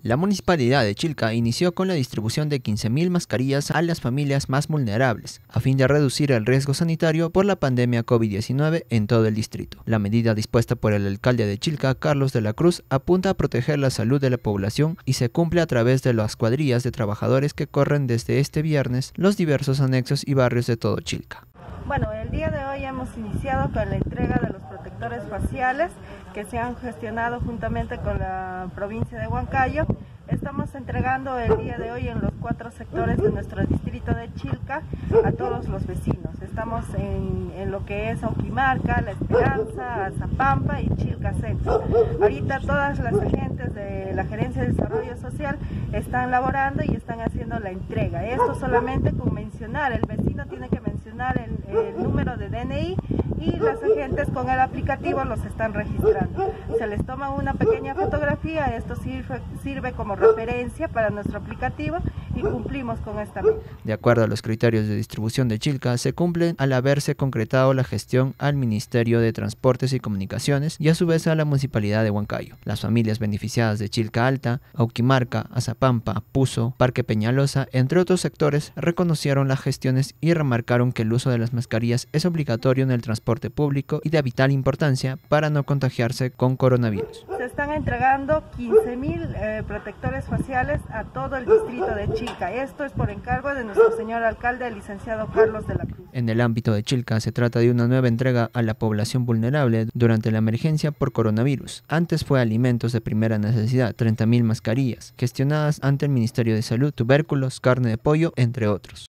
La municipalidad de Chilca inició con la distribución de 15.000 mascarillas a las familias más vulnerables, a fin de reducir el riesgo sanitario por la pandemia COVID-19 en todo el distrito. La medida dispuesta por el alcalde de Chilca, Carlos de la Cruz, apunta a proteger la salud de la población y se cumple a través de las cuadrillas de trabajadores que corren desde este viernes los diversos anexos y barrios de todo Chilca. Bueno, el día de hoy hemos iniciado con la entrega de los protectores faciales que se han gestionado juntamente con la provincia de Huancayo. Estamos entregando el día de hoy en los 4 sectores de nuestro distrito de Chilca a todos los vecinos. Estamos en lo que es Auquimarca, La Esperanza, Azapampa y Chilca Centro. Ahorita todas las agentes de la Gerencia de Desarrollo Social están laborando y están haciendo la entrega. Esto solamente con mencionar, el vecino tiene que mencionar el número de DNI y las agentes con el aplicativo los están registrando. Se les toma una pequeña fotografía, esto sirve como referencia para nuestro aplicativo y cumplimos con esta meta. De acuerdo a los criterios de distribución de Chilca, se cumplen al haberse concretado la gestión al Ministerio de Transportes y Comunicaciones y a su vez a la Municipalidad de Huancayo. Las familias beneficiadas de Chilca Alta, Auquimarca, Azapampa, Puzo, Parque Peñalosa, entre otros sectores, reconocieron las gestiones y remarcaron que el uso de las mascarillas es obligatorio en el transporte público y de vital importancia para no contagiarse con coronavirus. Se están entregando 15.000 protectores faciales a todo el distrito de Chilca. Esto es por encargo de nuestro señor alcalde, el licenciado Carlos de la Cruz. En el ámbito de Chilca se trata de una nueva entrega a la población vulnerable durante la emergencia por coronavirus. Antes fue alimentos de primera necesidad, 30.000 mascarillas, gestionadas ante el Ministerio de Salud, tubérculos, carne de pollo, entre otros.